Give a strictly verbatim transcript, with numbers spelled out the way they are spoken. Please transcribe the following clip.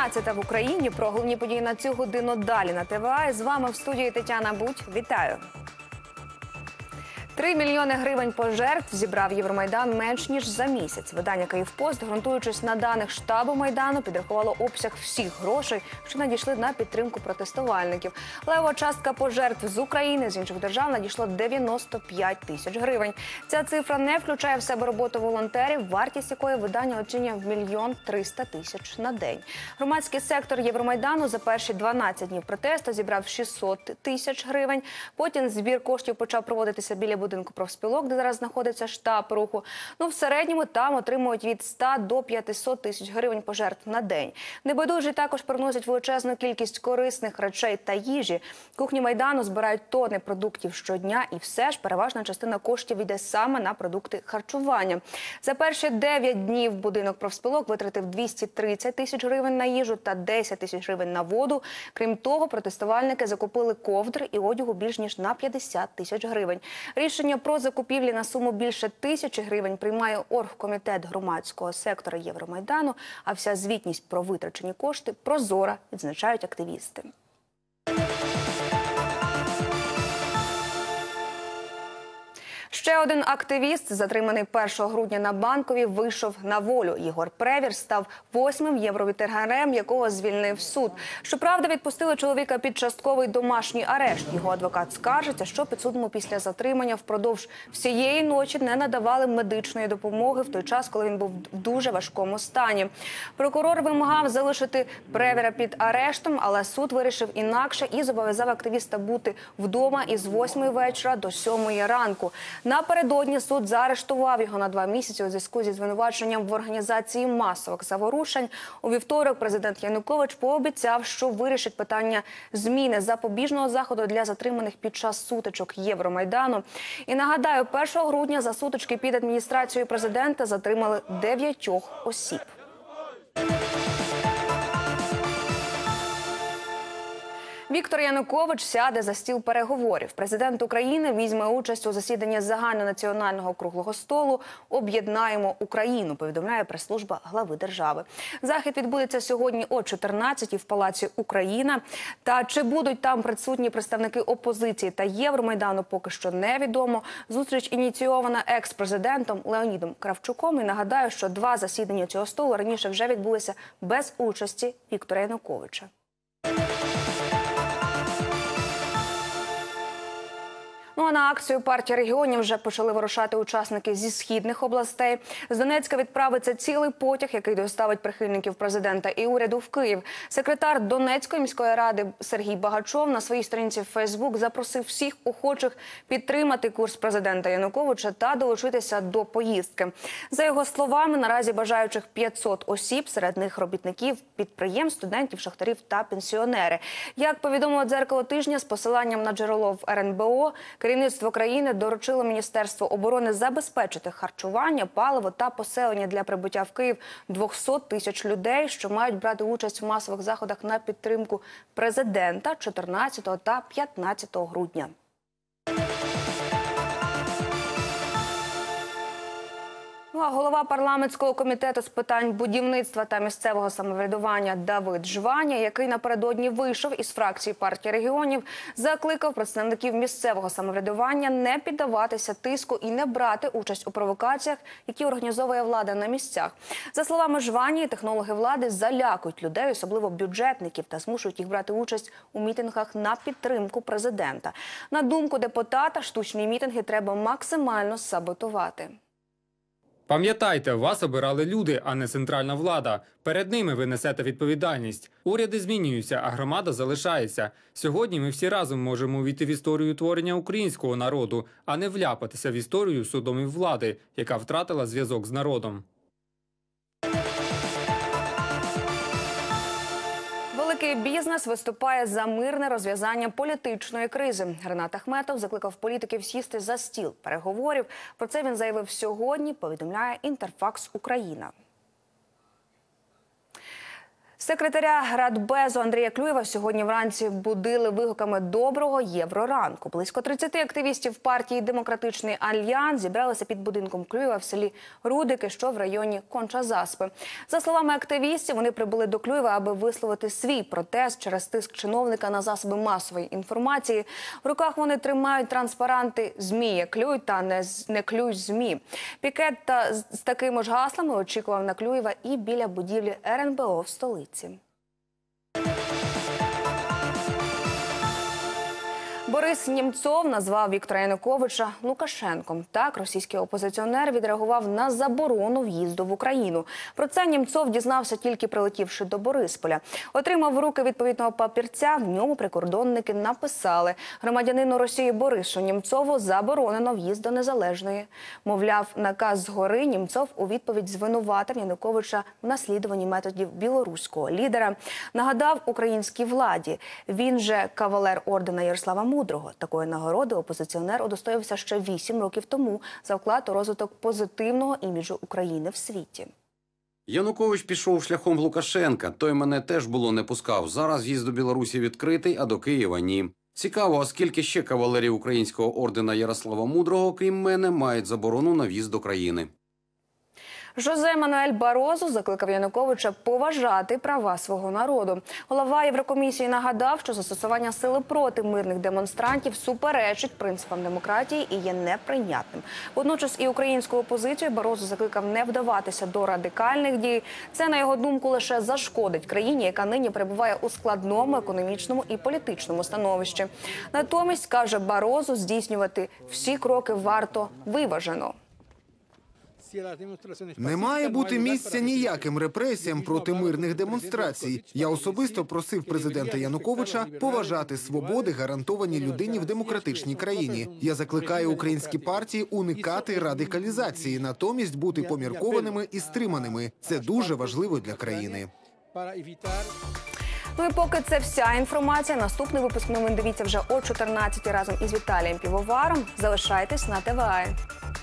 дванадцята в Україні. Про головні події на цю годину далі на ТВА. З вами в студії Тетяна Будь. Вітаю! Три мільйони гривень пожертв зібрав Євромайдан менш ніж за місяць. Видання «Київпост», ґрунтуючись на даних штабу Майдану, підрахувало обсяг всіх грошей, що надійшли на підтримку протестувальників. Левова частка пожертв з України, з інших держав надійшло дев'яносто п'ять тисяч гривень. Ця цифра не включає в себе роботу волонтерів, вартість якої видання оцінює в мільйон триста тисяч на день. Громадський сектор Євромайдану за перші дванадцять днів протесту зібрав шістсот тисяч гривень. Потім збір коштів почав проводитися біля будинку профспілок, де зараз знаходиться штаб руху. Ну, в середньому там отримують від ста до п'ятисот тисяч гривень пожертв на день. Небайдужі також приносять величезну кількість корисних речей та їжі. Кухні Майдану збирають тонни продуктів щодня, і все ж переважна частина коштів йде саме на продукти харчування. За перші дев'ять днів будинок профспілок витратив двісті тридцять тисяч гривень на їжу та десять тисяч гривень на воду. Крім того, протестувальники закупили ковдр і одягу більш ніж на п'ятдесят тисяч гривень. Рішення про закупівлі на суму більше тисячі гривень приймає оргкомітет громадського сектора Євромайдану, а вся звітність про витрачені кошти прозора, відзначають активісти. Ще один активіст, затриманий першого грудня на Банковій, вийшов на волю. Єгор Превір став восьмим євровітергарем, якого звільнив суд. Щоправда, відпустили чоловіка під частковий домашній арешт. Його адвокат скаржиться, що підсудному після затримання впродовж всієї ночі не надавали медичної допомоги в той час, коли він був в дуже важкому стані. Прокурор вимагав залишити Превіра під арештом, але суд вирішив інакше і зобов'язав активіста бути вдома із восьмої вечора до сьомої ранку. Напередодні суд заарештував його на два місяці у зв'язку зі звинуваченням в організації масових заворушень. У вівторок президент Янукович пообіцяв, що вирішить питання зміни запобіжного заходу для затриманих під час сутичок Євромайдану. І нагадаю, першого грудня за сутички під адміністрацією президента затримали дев'ятьох осіб. Віктор Янукович сяде за стіл переговорів. Президент України візьме участь у засіданні загальнонаціонального круглого столу «Об'єднаємо Україну», повідомляє прес-служба глави держави. Захід відбудеться сьогодні о чотирнадцятій в Палаці «Україна». Та чи будуть там присутні представники опозиції та Євромайдану, поки що невідомо. Зустріч ініційована екс-президентом Леонідом Кравчуком. І нагадаю, що два засідання цього столу раніше вже відбулися без участі Віктора Януковича. Ну а на акцію партії регіонів вже почали вирушати учасники зі східних областей. З Донецька відправиться цілий потяг, який доставить прихильників президента і уряду в Київ. Секретар Донецької міської ради Сергій Багачов на своїй сторінці в Фейсбук запросив всіх охочих підтримати курс президента Януковича та долучитися до поїздки. За його словами, наразі бажаючих п'ятсот осіб, серед них робітників, підприємств, студентів, шахтарів та пенсіонери. Як повідомило «Дзеркало тижня» з посиланням на джерело в ер ен бе о, керівництво країни доручило Міністерству оборони забезпечити харчування, паливо та поселення для прибуття в Київ двохсот тисяч людей, що мають брати участь в масових заходах на підтримку президента чотирнадцятого та п'ятнадцятого грудня. Ну, а голова парламентського комітету з питань будівництва та місцевого самоврядування Давид Жванія, який напередодні вийшов із фракції партії регіонів, закликав представників місцевого самоврядування не піддаватися тиску і не брати участь у провокаціях, які організовує влада на місцях. За словами Жванії, технологи влади залякують людей, особливо бюджетників, та змушують їх брати участь у мітингах на підтримку президента. На думку депутата, штучні мітинги треба максимально саботувати. Пам'ятайте, вас обирали люди, а не центральна влада. Перед ними ви несете відповідальність. Уряди змінюються, а громада залишається. Сьогодні ми всі разом можемо увійти в історію творення українського народу, а не вляпатися в історію судомів влади, яка втратила зв'язок з народом. Великий бізнес виступає за мирне розв'язання політичної кризи. Ренат Ахметов закликав політиків сісти за стіл переговорів. Про це він заявив сьогодні, повідомляє Інтерфакс Україна. Секретаря Радбезу Андрія Клюєва сьогодні вранці будили вигуками «Доброго євроранку». Близько тридцяти активістів партії «Демократичний альянс» зібралися під будинком Клюєва в селі Рудики, що в районі Конча-Заспи. За словами активістів, вони прибули до Клюєва, аби висловити свій протест через тиск чиновника на засоби масової інформації. В руках вони тримають транспаранти «Змія клюй» та «Не, не клюй ЗМІ». Пікет та з такими ж гаслами очікував на Клюєва і біля будівлі ер ен бе о в столиці. Борис Нємцов назвав Віктора Януковича Лукашенком. Так, російський опозиціонер відреагував на заборону в'їзду в Україну. Про це Нємцов дізнався, тільки прилетівши до Борисполя. Отримав в руки відповідного папірця, в ньому прикордонники написали: громадянину Росії Борису Нємцову заборонено в'їзд до Незалежної. Мовляв, наказ згори. Нємцов у відповідь звинуватив Януковича в наслідуванні методів білоруського лідера. Нагадав українській владі. Він же кавалер ордена Ярослава Мудрого. Такої нагороди опозиціонер удостоївся ще вісім років тому за вклад у розвиток позитивного іміджу України в світі. Янукович пішов шляхом Лукашенка. Той мене теж було не пускав. Зараз в'їзд до Білорусі відкритий, а до Києва – ні. Цікаво, а скільки ще кавалерів українського ордена Ярослава Мудрого, крім мене, мають заборону на в'їзд до країни. Жозе Мануель Барозу закликав Януковича поважати права свого народу. Голова Єврокомісії нагадав, що застосування сили проти мирних демонстрантів суперечить принципам демократії і є неприйнятним. Водночас і українську опозицію Барозу закликав не вдаватися до радикальних дій. Це, на його думку, лише зашкодить країні, яка нині перебуває у складному економічному і політичному становищі. Натомість, каже Барозу, здійснювати всі кроки варто виважено. Не має бути місця ніяким репресіям проти мирних демонстрацій. Я особисто просив президента Януковича поважати свободи, гарантовані людині в демократичній країні. Я закликаю українські партії уникати радикалізації, натомість бути поміркованими і стриманими. Це дуже важливо для країни. Ну і поки це вся інформація. Наступний випуск новин дивіться вже о чотирнадцятій разом із Віталієм Півоваром. Залишайтесь на ТВА.